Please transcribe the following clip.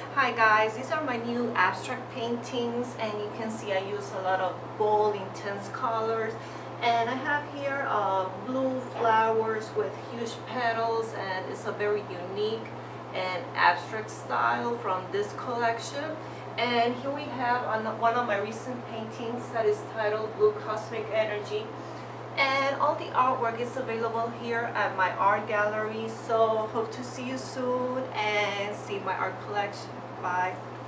Hi guys, these are my new abstract paintings, and you can see I use a lot of bold, intense colors. And I have here blue flowers with huge petals, and it's a very unique and abstract style from this collection. And here we have one of my recent paintings that is titled Blue Cosmic Energy. And all the artwork is available here at my art gallery. So hope to see you soon and see my art collection. Bye.